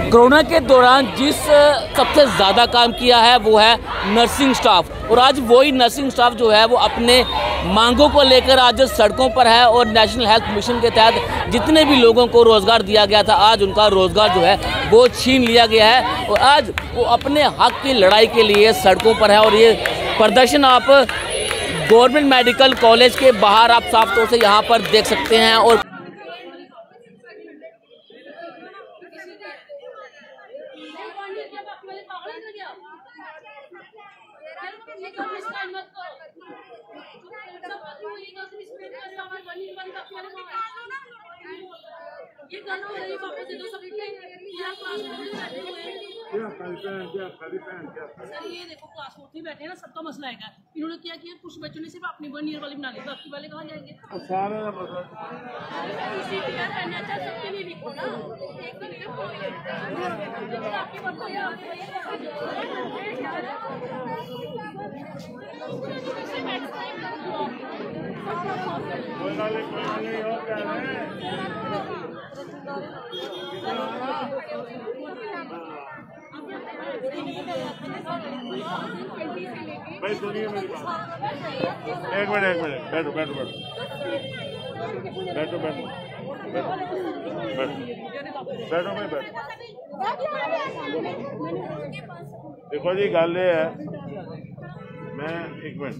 Corona के दौरान जिस सबसे ज़्यादा काम किया है वो है नर्सिंग स्टाफ, और आज वही नर्सिंग स्टाफ जो है वो अपने मांगों को लेकर आज सड़कों पर है। और नेशनल हेल्थ मिशन के तहत जितने भी लोगों को रोज़गार दिया गया था, आज उनका रोज़गार जो है वो छीन लिया गया है और आज वो अपने हक की लड़ाई के लिए सड़कों पर है। और ये प्रदर्शन आप गवर्नमेंट मेडिकल कॉलेज के बाहर आप साफ तौर से यहाँ पर देख सकते हैं। और ये देखो क्लास 4 में बैठे हैं ना, सबका मसला है। इन्होंने क्या किया, कुछ बच्चों ने सिर्फ अपनी 1 ईयर वाली बना ली, बाकी वाले कहाँ जाएंगे? सबके लिए लिखो ना, भाई सुनिए मेरी बात, एक मिनट बैठो बैठो बैठो बैठो बैठो बैठो भाई बैठो। देखो जी गल ये है, मैं एक मिनट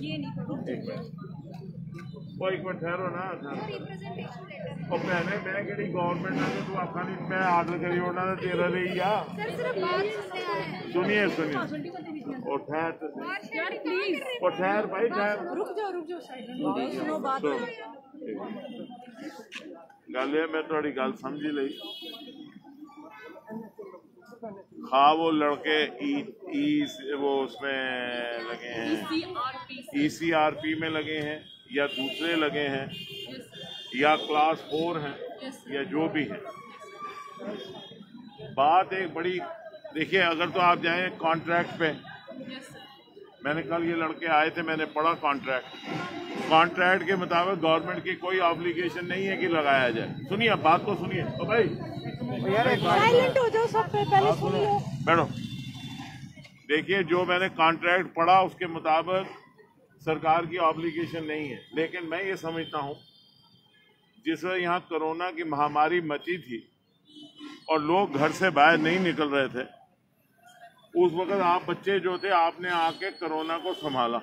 ठहरो ना। और भैने मैं कि गवर्नमेंट ने तू आखा नहीं मैं आर्डर करी उन्होंने तेरा रही आ। सुनिए और ठहर भाई ठहर, रुक जाओ गल है मैं थोड़ी गल समझी ली। हाँ वो लड़के वो उसमें लगे हैं, ECRP में लगे हैं या दूसरे लगे हैं या क्लास 4 हैं या जो भी है। बात एक बड़ी देखिए, अगर तो आप जाएं कॉन्ट्रैक्ट पे, मैंने कल ये लड़के आए थे, मैंने पढ़ा कॉन्ट्रैक्ट के मुताबिक गवर्नमेंट की कोई ऑब्लिगेशन नहीं है कि लगाया जाए। सुनिए बात को सुनिए। तो भाई साइलेंट हो जाओ सब, पहले सुन लो। बैठो। देखिए जो मैंने कॉन्ट्रैक्ट पढ़ा उसके मुताबिक सरकार की ऑब्लिगेशन नहीं है, लेकिन मैं ये समझता हूँ जिस वक्त यहाँ कोरोना की महामारी मची थी और लोग घर से बाहर नहीं निकल रहे थे, उस वक्त आप बच्चे जो थे आपने आके कोरोना को संभाला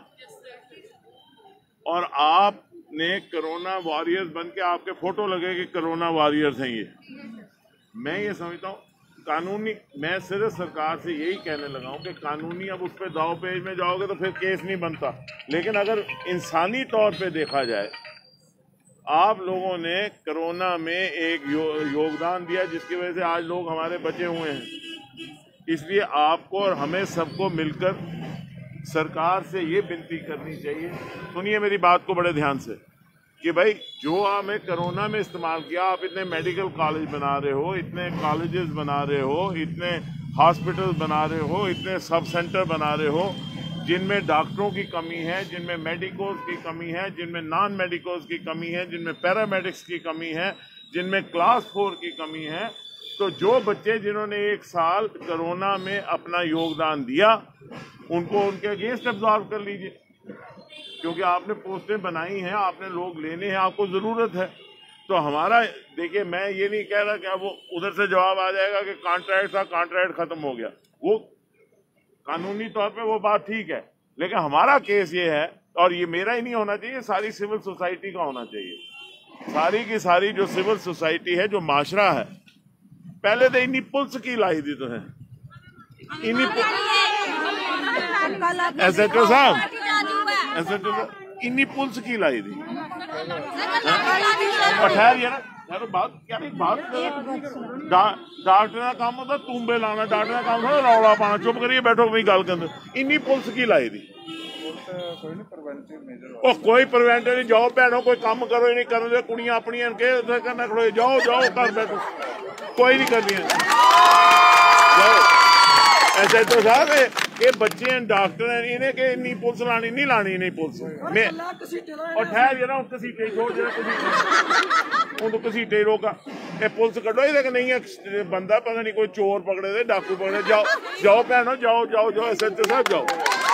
और आपने कोरोना वॉरियर्स बन के आपके फोटो लगे कि कोरोना वॉरियर्स हैं ये। मैं ये समझता हूँ कानूनी, मैं सिर्फ सरकार से यही कहने लगा हूँ कि कानूनी अब उस पर दाव पेज में जाओगे तो फिर केस नहीं बनता, लेकिन अगर इंसानी तौर पे देखा जाए, आप लोगों ने कोरोना में एक योगदान दिया जिसकी वजह से आज लोग हमारे बचे हुए हैं। इसलिए आपको और हमें सबको मिलकर सरकार से ये विनती करनी चाहिए, सुनिए मेरी बात को बड़े ध्यान से, कि भाई जो हमें कोरोना में इस्तेमाल किया, आप इतने मेडिकल कॉलेज बना रहे हो, इतने कॉलेजेस बना रहे हो, इतने हॉस्पिटल बना रहे हो, इतने सब सेंटर बना रहे हो जिनमें डॉक्टरों की कमी है, जिनमें मेडिकोस की कमी है, जिनमें नॉन मेडिकोस की कमी है, जिनमें पैरामेडिक्स की कमी है, जिनमें क्लास 4 की कमी है। तो जो बच्चे जिन्होंने 1 साल कोरोना में अपना योगदान दिया उनको उनके अगेंस्ट एब्जॉर्व कर लीजिए, क्योंकि आपने पोस्टें बनाई हैं, आपने लोग लेने हैं, आपको ज़रूरत है। तो हमारा देखिए, मैं ये नहीं कह रहा कि वो उधर से जवाब आ जाएगा कि कॉन्ट्रैक्ट था, कॉन्ट्रैक्ट ख़त्म हो गया, वो कानूनी तौर पे वो बात ठीक है, लेकिन हमारा केस ये है, और ये मेरा ही नहीं होना चाहिए, सारी सिविल सोसाइटी का होना चाहिए। सारी की सारी जो सिविल सोसाइटी है, जो माशरा है, पहले तो इन्हीं पुलिस की लाई दी तो है, SHO साहब इन्हीं पुलिस की लाई दी। ठहर ये ना यार, बात क्या नहीं, बात डॉक्टर का काम होता तूंबे लाना, डॉक्टर का काम थोड़ा रौला पाना। चुप करिए, बैठो भाई, गल कर। इन्हीं पुलिस की लाई दी। कोई प्रिवेंटिव नहीं, जाओ भैनों कोई काम करो, नहीं कर दे कुड़ियां अपनी करना खड़ो, जाओ कर बैठो, कोई नहीं कर रही है, जाओ। ऐसे तो साहब ये बच्चे हैं, डॉक्टर हैं, इन्हें के नहीं पुलिस लानी नहीं लानी नहीं पुलिस मैं और ठहर जरा घसीटे छोड़ जरा तो घसीटे रोका ये पुलिस कड्डो ये नहीं है बंदा पता नहीं कोई चोर पकड़े दे डाकू पकड़े जाओ जाओ भैनो जाओ जाओ जाओ SHO साहब जाओ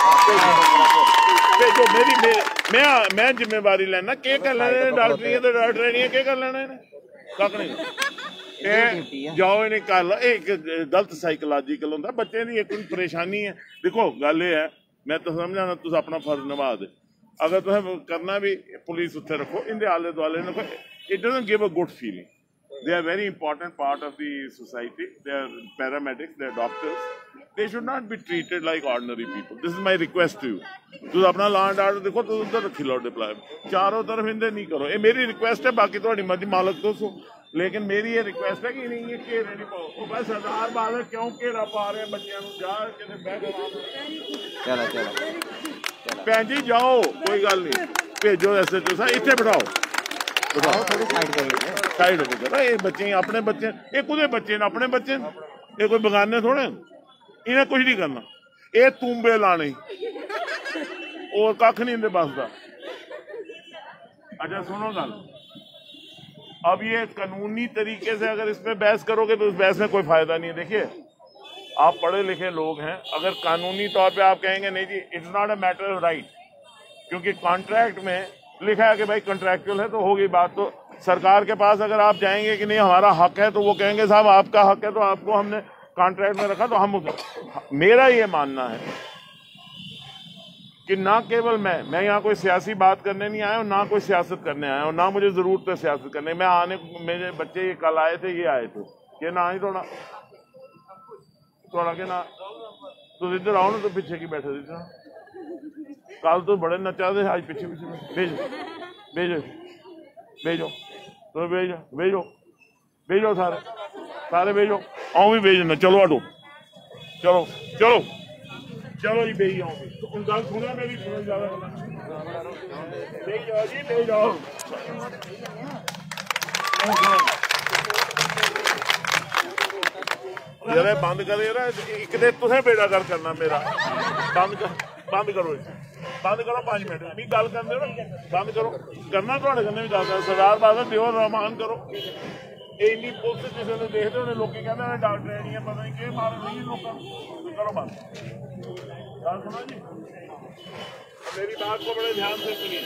भेजो मेरी मैं जिम्मेवारी लेना के कर लेने डॉक्टरी तो डॉक्टर नहीं है के कर लेना कख नहीं जाओ इन्हें कर लो एक गलत साइकोलॉजिकल होंगे बच्चे की एक परेशानी है देखो गल ये है मैं तो समझा तुम अपना फर्ज निभा दे अगर तुम करना भी पुलिस उत्थे रखो इनके आले दुआले रखो it doesn't give a good feeling they are very important part of the society they are paramedics they are doctors they should not be treated like ordinary people this is my request to you तुम अपना law and order देखो तुम उधर रखी लो deploy चारों तरफ इनसे नहीं करो ये मेरी रिक्वेस्ट है बाकी थोड़ी मर्जी मालक तो सो लेकिन मेरी ये रिक्वेस्ट है कि नहीं ये घेरे नहीं पाओ बस सरदार बादल क्यों घेरा पा रहे हैं बच्चों को जा चलो भैन जी जाओ कोई गल नहीं भेजो SHO साहब इतने बिठाओ साइड हो गया ये बच्चे अपने बच्चे ये कुदे बच्चे ने अपने बच्चे ये कोई बगाने थोड़े इन्हें कुछ नहीं करना ये तूंबे लाने और कख नहीं इनके बस का अच्छा सुनो गल अब ये कानूनी तरीके से अगर इस पे बहस करोगे तो उस बहस में कोई फायदा नहीं है देखिए आप पढ़े लिखे लोग हैं अगर कानूनी तौर पे आप कहेंगे नहीं जी it's not a matter of right क्योंकि कॉन्ट्रैक्ट में लिखा है कि भाई कॉन्ट्रैक्चुअल है तो होगी बात तो सरकार के पास अगर आप जाएंगे कि नहीं हमारा हक है तो वो कहेंगे साहब आपका हक है तो आपको हमने कॉन्ट्रैक्ट में रखा तो हम मेरा ये मानना है कि ना केवल मैं यहाँ कोई सियासी बात करने नहीं आया हूँ ना कोई सियासत करने आया हूँ ना मुझे जरूरत है सियासत करने मैं आने मेरे बच्चे ये कल आए थे ये आए थे ये ना ही थोड़ा के ना तो इधर आओ ना तो पीछे की बैठे थे कल तो बड़े नचा थे आज पीछे पीछे भेजो भेजो भेजो तो भेजो भेजो भेजो सारे भेजो आओ भी भेजना चलो आटो चलो चलो चलो जी भेज जाओ गल सुना मेरी ज्यादा भेज जाओ जी भेज जाओ यार बंद करे यार एक दिन तुसें बेड़ा कर करना मेरा बंद करो 5 मिनट नहीं गल करते ना बंद करो करना थोड़े कन्ने भी गल कर सरदार बादल दिओ रहमान करो इन्नी पुलिस किसी ने देखते होने लोग कहते हैं डॉक्टर नहीं है पता नहीं कि मार नहीं लोगों करो बंद गल सुनो जी मेरी बात को बड़े ध्यान से सुनिए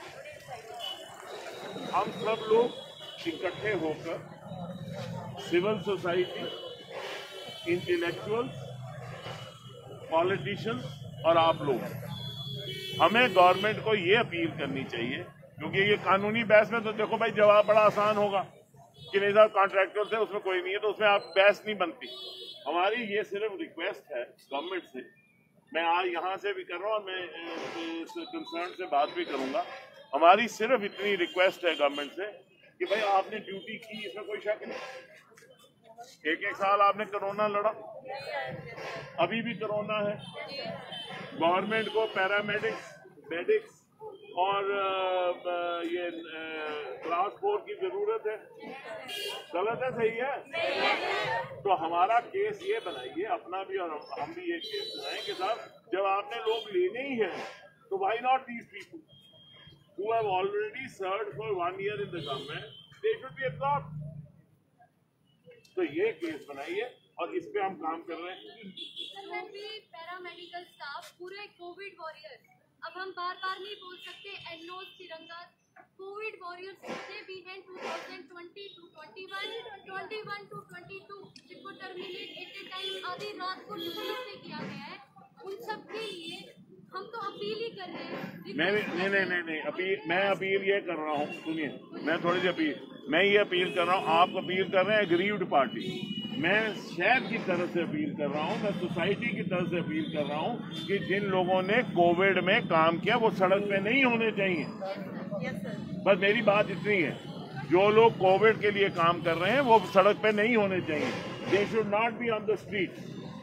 हम सब लोग इकट्ठे होकर सिविल सोसाइटी इंटेलेक्चुअल्स पॉलिटिशियंस और आप लोग हमें गवर्नमेंट को ये अपील करनी चाहिए क्योंकि ये कानूनी बहस में तो देखो भाई जवाब बड़ा आसान होगा कि नहीं साहब कॉन्ट्रैक्टर से उसमें कोई नहीं है तो उसमें आप बहस नहीं बनती हमारी ये सिर्फ रिक्वेस्ट है गवर्नमेंट से मैं आज यहाँ से भी कर रहा हूँ और मैं कंसर्न से बात भी करूँगा हमारी सिर्फ इतनी रिक्वेस्ट है गवर्नमेंट से कि भाई आपने ड्यूटी की इसमें कोई शक नहीं एक साल आपने कोरोना लड़ा अभी भी कोरोना है गवर्नमेंट को पैरामेडिक्स मेडिक्स और ये क्लास 4 की जरूरत है गलत है सही है तो हमारा केस ये बनाइए अपना भी और हम भी ये केस बनाएं कि साहब जब आपने लोग लेने ही है तो why not these people who have already served for 1 year in the government they should be absorbed तो ये केस बनाइए और इस पे हम काम कर रहे हैं पैरामेडिकल स्टाफ पूरे कोविड वॉरियर्स अब हम बार बार नहीं बोल सकते एनओस तिरंगा कोविड वॉरियर्स जितने भी हैं 2020 to 21 to 22 जिनको टर्मिनेट एट ए टाइम आधी रात को पुलिस से किया गया है उन सब के लिए हम तो अपील ही कर रहे हैं नहीं अपील मैं अपील ये कर रहा हूँ सुनिए मैं थोड़ी सी अपील मैं ये अपील कर रहा हूँ आप अपील कर रहे हैं एग्रीव्ड पार्टी मैं शहर की तरफ से अपील कर रहा हूँ मैं सोसाइटी की तरफ से अपील कर रहा हूँ कि जिन लोगों ने कोविड में काम किया वो सड़क पे नहीं होने चाहिए बस मेरी बात इतनी है जो लोग कोविड के लिए काम कर रहे हैं वो सड़क पे नहीं होने चाहिए they should not be on the street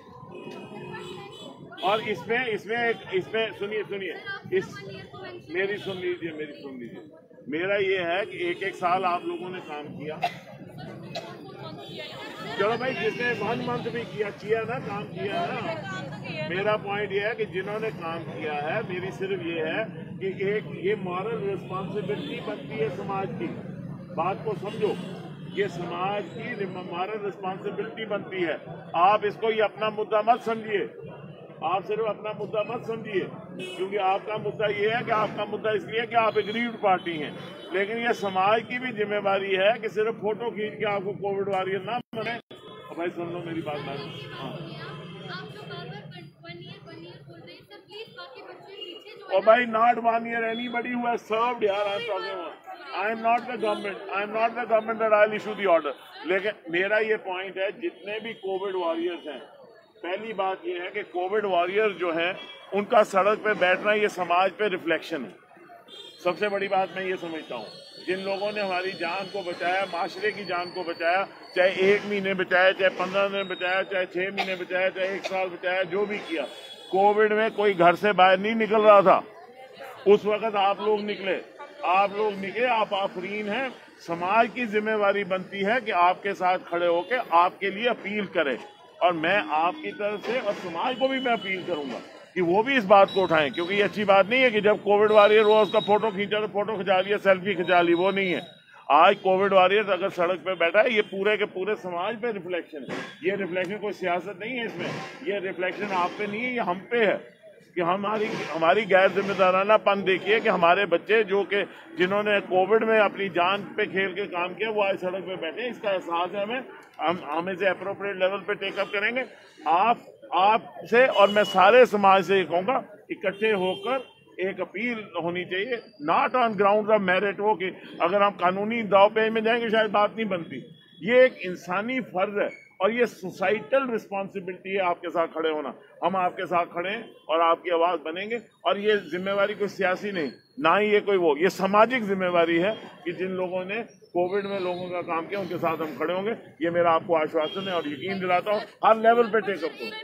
और इसमें सुनिए मेरी सुन लीजिए मेरा ये है कि एक साल आप लोगों ने काम किया चलो भाई, जिसने 1 मंथ भी किया ना, काम किया ना। मेरा पॉइंट ये है कि जिन्होंने काम किया है, मेरी सिर्फ ये है कि एक ये मॉरल रिस्पॉन्सिबिलिटी बनती है समाज की। बात को समझो, ये समाज की मॉरल रिस्पॉन्सिबिलिटी बनती है। आप इसको ये अपना मुद्दा मत समझिए, आप सिर्फ अपना मुद्दा मत समझिए, क्योंकि आपका मुद्दा ये है कि आपका मुद्दा इसलिए कि आप एग्रीव्ड पार्टी हैं, लेकिन ये समाज की भी जिम्मेवारी है कि सिर्फ फोटो खींच के आपको कोविड वॉरियर ना बने। भाई सुन लो मेरी बात। हाँ, और भाई not 1 year anybody who has served यार, I'm talking about, I am not the government that I'll issue the order। लेकिन मेरा ये पॉइंट है, जितने भी कोविड वॉरियर्स हैं, पहली बात ये है कि कोविड वॉरियर जो है उनका सड़क पे बैठना ये समाज पे रिफ्लेक्शन है। सबसे बड़ी बात मैं ये समझता हूँ, जिन लोगों ने हमारी जान को बचाया, माशरे की जान को बचाया, चाहे 1 महीने बचाया, चाहे 15 दिन बचाया, चाहे 6 महीने बचाया, चाहे 1 साल बचाया, जो भी किया, कोविड में कोई घर से बाहर नहीं निकल रहा था। उस वक्त आप लोग निकले, आप आफरीन हैं। समाज की जिम्मेवारी बनती है कि आपके साथ खड़े होकर आपके लिए अपील करें, और मैं आपकी तरफ से और समाज को भी मैं अपील करूंगा कि वो भी इस बात को उठाएं, क्योंकि ये अच्छी बात नहीं है कि जब कोविड वॉरियर हुआ उसका फोटो खींचा तो फोटो खिंचा लिया, सेल्फी खिंचा ली, वो नहीं है। आज कोविड वॉरियर अगर सड़क पे बैठा है, ये पूरे के पूरे समाज पे रिफ्लेक्शन है। ये रिफ्लेक्शन कोई सियासत नहीं है इसमें, ये रिफ्लेक्शन आप पे नहीं है, ये हम पे है कि हमारी गैर जिम्मेदारानापन देखिए कि हमारे बच्चे जो कि जिन्होंने कोविड में अपनी जान पे खेल के काम किया, वो आज सड़क पे बैठे। इसका एहसास है हम इसे अप्रोप्रिएट लेवल पे टेकअप करेंगे। आपसे और मैं सारे समाज से ये कहूँगा, इकट्ठे होकर एक अपील होनी चाहिए, not on ground of merit. हो कि अगर हम कानूनी दाव पेच में जाएंगे शायद बात नहीं बनती। ये एक इंसानी फर्ज है और ये सोसाइटल रिस्पॉन्सिबिलिटी है आपके साथ खड़े होना। हम आपके साथ खड़े हैं और आपकी आवाज़ बनेंगे, और ये जिम्मेवारी कोई सियासी नहीं, ना ही ये कोई वो, ये सामाजिक जिम्मेवारी है कि जिन लोगों ने कोविड में लोगों का काम किया उनके साथ हम खड़े होंगे। ये मेरा आपको आश्वासन है और यकीन दिलाता हूँ हर लेवल पे टेकअप करूँ।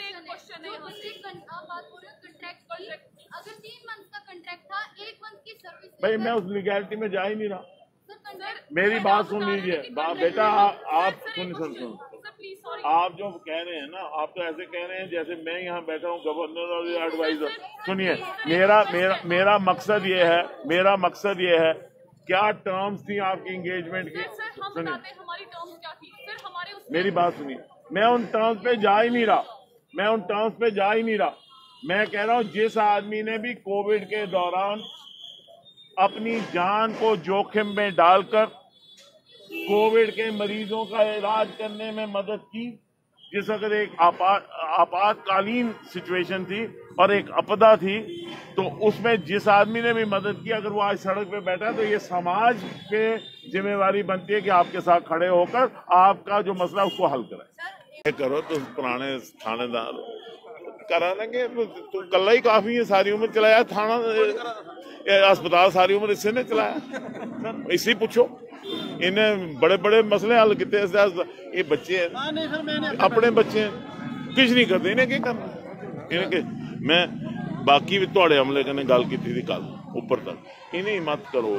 भाई मैं उस लीगैलिटी में जा ही नहीं रहा। मेरी बात सुन लीजिए बेटा, आप सुन आप जो कह रहे हैं ना, आप तो ऐसे कह रहे हैं जैसे मैं यहाँ बैठा हूँ गवर्नर और एडवाइजर। सुनिए, मेरा मकसद ये है, क्या टर्म्स थी आपकी एंगेजमेंट की? सुनिए मेरी बात सुनिए, मैं उन टर्म्स पे जा ही नहीं रहा। मैं कह रहा हूँ जिस आदमी ने भी कोविड के दौरान अपनी जान को जोखिम में डालकर कोविड के मरीजों का इलाज करने में मदद की, जिस अगर एक आपातकालीन सिचुएशन थी और एक आपदा थी, तो उसमें जिस आदमी ने भी मदद की, अगर वो आज सड़क पे बैठा तो ये समाज पे जिम्मेवारी बनती है कि आपके साथ खड़े होकर आपका जो मसला उसको हल कराए। करो तो पुराने थानेदार करा लेंगे, तो कल ही काफी है, सारी उम्र चलाया थाना अस्पताल, सारी उम्र इससे ने चलाया। इसी पूछो, इन्हें बड़े बड़े मसले हल किते। ये बच्चे हैं, अपने बच्चे हैं, कुछ नहीं करते, इन्हें क्या करना। इन्हें मैं बाकी भी थोड़े हमले करने गल की थी कल ऊपर तक, इन्हें मत करो।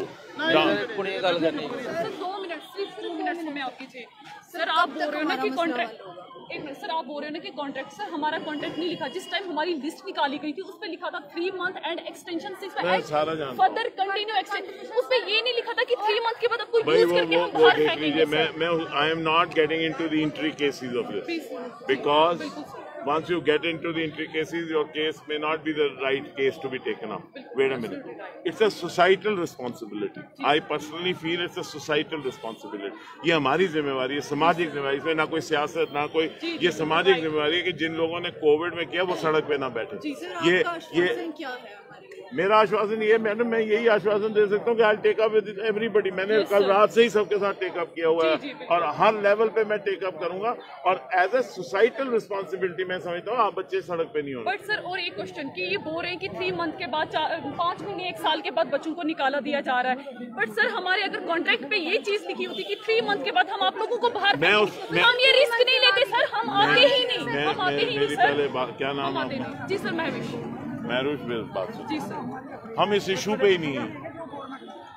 सर आप बोल रहे हो ना कि कॉन्ट्रैक्ट, एक मिनट सर, आप बोल रहे हो ना कि कॉन्ट्रैक्ट, सर हमारा कॉन्ट्रैक्ट नहीं लिखा। जिस टाइम हमारी लिस्ट निकाली गई थी उस पे लिखा था 3 month and extension 6 further continue extend. उस पे ये नहीं लिखा था कि 3 मंथ के बाद आपको यूज करके हम बाहर फेंकेंगे। मैं I am not getting into the intricacies of this, because once you get into the intricacies, your case may not be the right case to be taken up. Wait a minute. It's a societal responsibility. I personally feel it's a societal responsibility. ये हमारी जिम्मेवारी है, सामाजिक जिम्मेवारी। इसमें ना कोई सियासत, ना कोई, ये सामाजिक जिम्मेवारी है कि जिन लोगों ने कोविड में किया वो सड़क पे ना बैठे। ये मेरा आश्वासन ये, मैं यही आश्वासन दे सकता हूँ कि I take up with everybody. मैंने कल रात से ही सबके साथ टेकअप किया हुआ है और हर लेवल पे मैं टेकअप करूंगा, और एज ए सोसाइटल रिस्पॉन्सिबिलिटी मैं समझता हूँ आप बच्चे सड़क पे नहीं होंगे। बट सर और एक क्वेश्चन कि ये बोल रहे हैं कि 3 मंथ के बाद 5 महीने 1 साल के बाद बच्चों को निकाला दिया जा रहा है। बट सर हमारे अगर कॉन्ट्रैक्ट पे ये चीज लिखी होती कि 3 मंथ के बाद हम आप लोगों को बाहर, हम ये रिस्क नहीं लेते सर, हम आते ही नहीं, हम आते ही नहीं सर। क्या नाम है? जी सर महविश महविश बात जी सर। हम इस इशू पे ही नहीं है,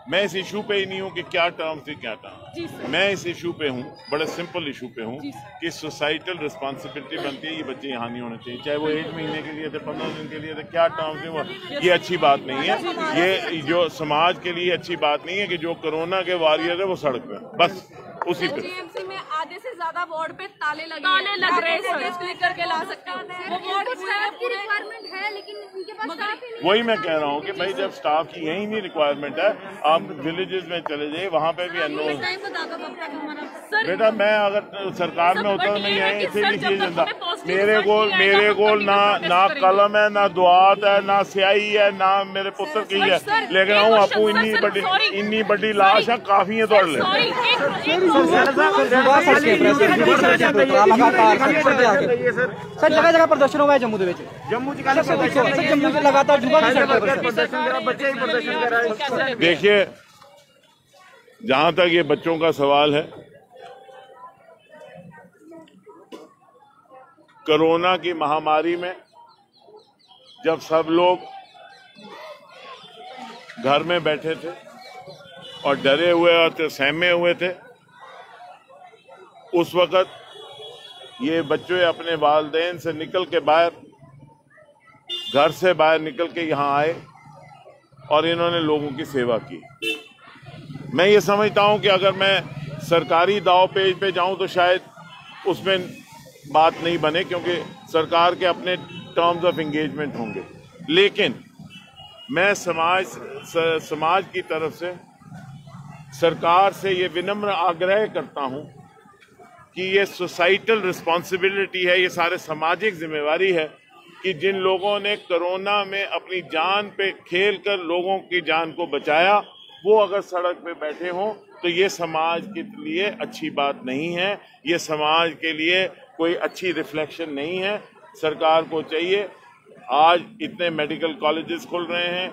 मैं इस इशू पे ही नहीं हूँ कि क्या टर्म थी क्या टर्म, मैं इस इशू पे हूँ, बड़े सिंपल इशू पे हूँ कि सोसाइटल रिस्पॉन्सिबिलिटी बनती है, ये बच्चे यहाँ नहीं होने चाहिए, चाहे वो 1 महीने के लिए थे, 15 दिन के लिए थे, क्या टर्म थे वो, ये अच्छी बात नहीं है। ये जो समाज के लिए अच्छी बात नहीं है कि जो कोरोना के वॉरियर है वो सड़क पे, बस उसी पे। जीएमसी में आधे से ज्यादा वार्ड पे ताले लग रहे हैं, क्लिक करके ला सकते हैं। वो वार्ड की रिक्वायरमेंट है लेकिन उनके पास स्टाफ ही नहीं। वही मैं कह रहा हूँ कि भाई जब स्टाफ की यही नहीं रिक्वायरमेंट है, आप विलेजेस में चले जाइए, वहाँ पे भी अनोन। बेटा मैं अगर सरकार में होता तो मैं यही इसीलिए किया जाता। मेरे को ना कलम है, ना दुआत है, ना स्याही है, ना मेरे पुत्र की है, लेकिन हूँ आपको इन्नी बड़ी लाश है, काफी है दौड़ ले। सर जगह जगह प्रदर्शन हुआ है जम्मू के जम्मू लगातार देखिए, जहां तक ये बच्चों का सवाल है, कोरोना की महामारी में जब सब लोग घर में बैठे थे और डरे हुए और सहमे हुए थे, उस वक़्त ये बच्चे अपने वालिदैन से निकल के बाहर, घर से बाहर निकल के यहाँ आए और इन्होंने लोगों की सेवा की। मैं ये समझता हूँ कि अगर मैं सरकारी दाव पेज पे जाऊँ तो शायद उसमें बात नहीं बने, क्योंकि सरकार के अपने टर्म्स ऑफ एंगेजमेंट होंगे, लेकिन मैं समाज की तरफ से सरकार से ये विनम्र आग्रह करता हूँ कि ये सोसाइटल रिस्पॉन्सिबिलिटी है, ये सारे सामाजिक जिम्मेवारी है कि जिन लोगों ने कोरोना में अपनी जान पे खेल कर लोगों की जान को बचाया, वो अगर सड़क पे बैठे हों तो ये समाज के लिए अच्छी बात नहीं है, ये समाज के लिए कोई अच्छी रिफ्लेक्शन नहीं है। सरकार को चाहिए, आज इतने मेडिकल कॉलेजेस खुल रहे हैं,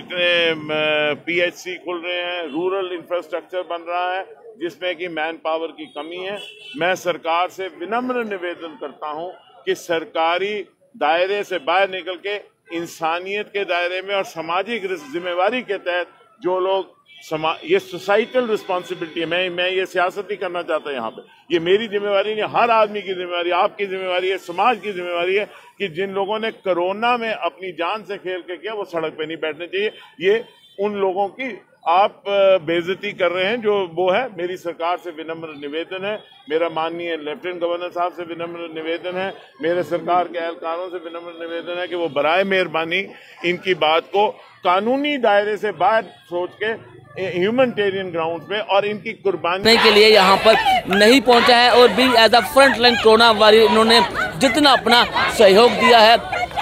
इतने पीएचसी खुल रहे हैं, रूरल इंफ्रास्ट्रक्चर बन रहा है जिसमें कि मैन पावर की कमी है। मैं सरकार से विनम्र निवेदन करता हूं कि सरकारी दायरे से बाहर निकल के इंसानियत के दायरे में और सामाजिक जिम्मेवारी के तहत जो लोग ये सोसाइटल रिस्पॉन्सिबिलिटी है, मैं ये सियासत नहीं करना चाहता यहाँ पे, ये मेरी जिम्मेवारी नहीं, हर आदमी की जिम्मेवारी, आपकी जिम्मेवारी है, समाज की जिम्मेवारी है कि जिन लोगों ने कोरोना में अपनी जान से खेल के किया वो सड़क पे नहीं बैठने चाहिए। ये उन लोगों की आप बेइज्जती कर रहे हैं जो वो है। मेरी सरकार से विनम्र निवेदन है, मेरा माननीय लेफ्टिनेंट गवर्नर साहब से विनम्र निवेदन है, मेरे सरकार के एहलकारों से विनम्र निवेदन है कि वो बराए मेहरबानी इनकी बात को कानूनी दायरे से बाहर सोच के ह्यूमैनिटेरियन ग्राउंड पे और इनकी कुर्बानी के लिए यहाँ पर नहीं पहुँचा है और भी as a front line corona warrior इन्होंने जितना अपना सहयोग दिया है,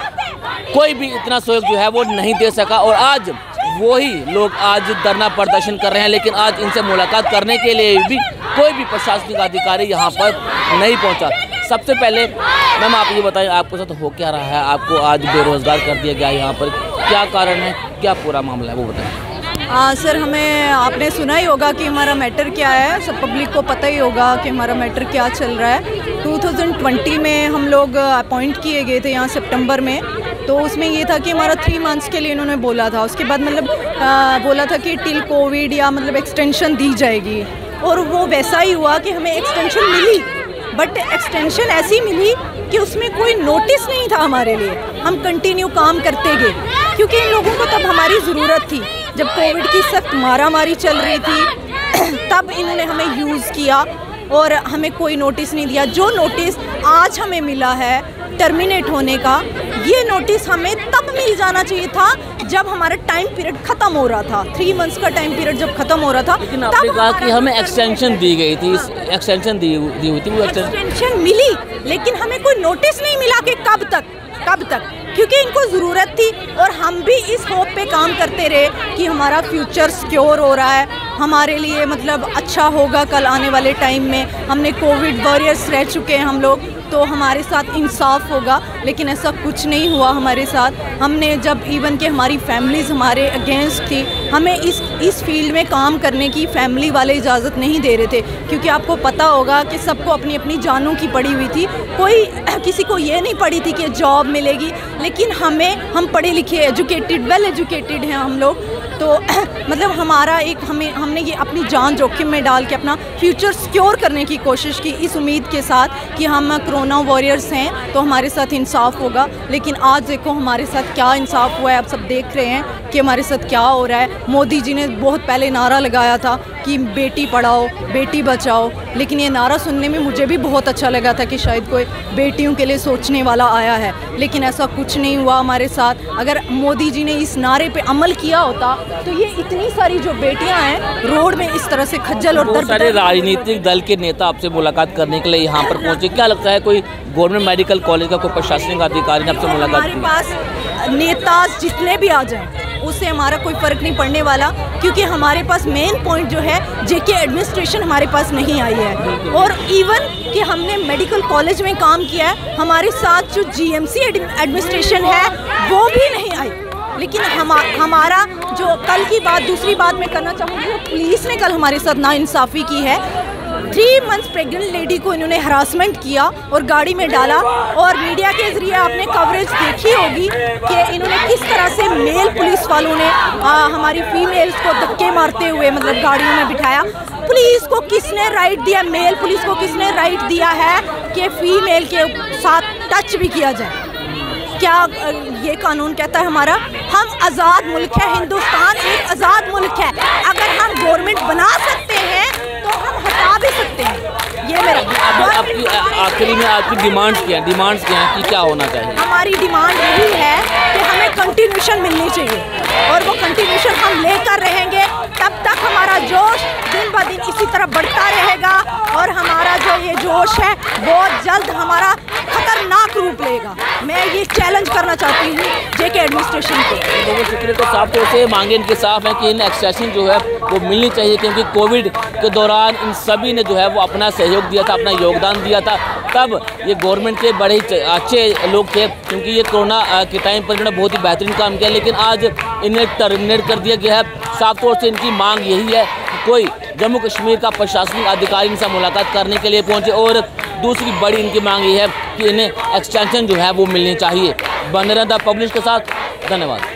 कोई भी इतना सहयोग जो है वो नहीं दे सका और आज वही लोग आज धरना प्रदर्शन कर रहे हैं, लेकिन आज इनसे मुलाकात करने के लिए भी कोई भी प्रशासनिक अधिकारी यहाँ पर नहीं पहुँचा। सबसे पहले मैम आप ये बताएं, आपके साथ हो क्या रहा है? आपको आज बेरोजगार कर दिया गया, यहाँ पर क्या कारण है, क्या पूरा मामला है वो बताएं। सर हमें आपने सुना ही होगा कि हमारा मैटर क्या है, सब पब्लिक को पता ही होगा कि हमारा मैटर क्या चल रहा है। 2020 में हम लोग अपॉइंट किए गए थे यहाँ सितंबर में, तो उसमें ये था कि हमारा 3 मंथ्स के लिए इन्होंने बोला था, उसके बाद मतलब बोला था कि टिल कोविड या मतलब एक्सटेंशन दी जाएगी और वो वैसा ही हुआ कि हमें एक्सटेंशन मिली, बट एक्सटेंशन ऐसी मिली कि उसमें कोई नोटिस नहीं था हमारे लिए। हम कंटिन्यू काम करते गए क्योंकि इन लोगों को तब हमारी ज़रूरत थी, जब कोविड की सख्त मारामारी चल रही थी तब इन्होंने हमें यूज़ किया और हमें कोई नोटिस नहीं दिया। जो नोटिस आज हमें मिला है टर्मिनेट होने का, ये नोटिस हमें तब मिल जाना चाहिए था जब हमारा टाइम पीरियड खत्म हो रहा था। 3 मंथ्स का टाइम पीरियड जब खत्म हो रहा था, लेकिन आपने कहा कि हमें एक्सटेंशन दी गई थी, एक्सटेंशन दी हुई थी, वो एक्सटेंशन मिली, लेकिन हमें कोई नोटिस नहीं मिला कि कब तक, क्योंकि इनको ज़रूरत थी और हम भी इस होप पे काम करते रहे कि हमारा फ्यूचर सिक्योर हो रहा है, हमारे लिए मतलब अच्छा होगा कल आने वाले टाइम में। हमने कोविड वॉरियर्स रह चुके हैं हम लोग, तो हमारे साथ इंसाफ होगा, लेकिन ऐसा कुछ नहीं हुआ हमारे साथ। हमने जब इवन कि हमारी फैमिलीज़ हमारे अगेंस्ट थी, हमें इस इस फील्ड में काम करने की फैमिली वाले इजाज़त नहीं दे रहे थे, क्योंकि आपको पता होगा कि सबको अपनी अपनी जानों की पड़ी हुई थी। कोई किसी को ये नहीं पड़ी थी कि जॉब मिलेगी, लेकिन हम पढ़े लिखे एजुकेटेड, वेल एजुकेटेड हैं हम लोग, तो मतलब हमारा एक हमने ये अपनी जान जोखिम में डाल के अपना फ्यूचर सिक्योर करने की कोशिश की, इस उम्मीद के साथ कि हम कोरोना वॉरियर्स हैं तो हमारे साथ इंसाफ होगा। लेकिन आज देखो हमारे साथ क्या इंसाफ हुआ है, आप सब देख रहे हैं कि हमारे साथ क्या हो रहा है। मोदी जी ने बहुत पहले नारा लगाया था कि बेटी पढ़ाओ बेटी बचाओ, लेकिन ये नारा सुनने में मुझे भी बहुत अच्छा लगा था कि शायद कोई बेटियों के लिए सोचने वाला आया है, लेकिन ऐसा कुछ नहीं हुआ हमारे साथ। अगर मोदी जी ने इस नारे पे अमल किया होता तो ये इतनी सारी जो बेटियां हैं रोड में इस तरह से खज्जल और दर्द। सारे राजनीतिक दल के नेता आपसे मुलाकात करने के लिए यहाँ पर पहुँचे, क्या लगता है कोई गवर्नमेंट मेडिकल कॉलेज का कोई प्रशासनिक अधिकारी ने आपसे मुलाकात की? हमारे पास नेता जितने भी आ जाएं उससे हमारा कोई फ़र्क नहीं पड़ने वाला, क्योंकि हमारे पास मेन पॉइंट जो है जेके एडमिनिस्ट्रेशन हमारे पास नहीं आई है। और इवन कि हमने मेडिकल कॉलेज में काम किया है, हमारे साथ जो जीएमसी एडमिनिस्ट्रेशन है वो भी नहीं आई। लेकिन हमारा जो कल की बात, दूसरी बात मैं करना चाहूँगी, पुलिस ने कल हमारे साथ नाइंसाफ़ी की है। 3 मंथ्स प्रेग्नेंट लेडी को इन्होंने हरासमेंट किया और गाड़ी में डाला, और मीडिया के ज़रिए आपने कवरेज देखी होगी कि इन्होंने किस तरह से मेल पुलिस वालों ने हमारी फीमेल्स को धक्के मारते हुए मतलब गाड़ियों में बिठाया। पुलिस को किसने राइट दिया, मेल पुलिस को किसने राइट दिया है कि फीमेल के साथ टच भी किया जाए? क्या ये कानून कहता है हमारा? हम आज़ाद मुल्क है, हिंदुस्तान एक आज़ाद मुल्क है। अगर हम गवर्नमेंट बना सकते हैं तो हम हटा भी सकते हैं। ये मेरा आपकी आखिरी में आपकी डिमांड्स क्या हैं कि क्या होना चाहिए? हमारी डिमांड यही है कि हमें कंटिन्यूशन मिलनी चाहिए, और वो कंटिन्यूशन हम लेकर रहेंगे। तब तक हमारा जोश दिन ब दिन इसी तरह बढ़ता रहेगा, और हमारा जो ये जोश है बहुत जल्द हमारा खतरनाक रूप लेगा। मैं ये चैलेंज करना चाहती हूँ जेके एडमिनिस्ट्रेशन को। लोगों से तो साफ तौर से मांगे इनके साफ है कि इन एक्सटेंशन जो है वो मिलनी चाहिए, क्योंकि कोविड के दौरान इन सभी ने जो है वो अपना सहयोग दिया था, अपना योगदान दिया था। तब ये गवर्नमेंट के बड़े ही अच्छे लोग थे, क्योंकि ये कोरोना के टाइम पर इन्होंने बहुत ही बेहतरीन काम किया, लेकिन आज इन्हें टर्मिनेट कर दिया गया है। साफ तौर से इनकी मांग यही है कि कोई जम्मू कश्मीर का प्रशासनिक अधिकारी इनसे मुलाकात करने के लिए पहुँचे, और दूसरी बड़ी इनकी मांग ये है कि इन्हें एक्सटेंशन जो है वो मिलनी चाहिए। बने रहना पब्लिश के साथ, धन्यवाद।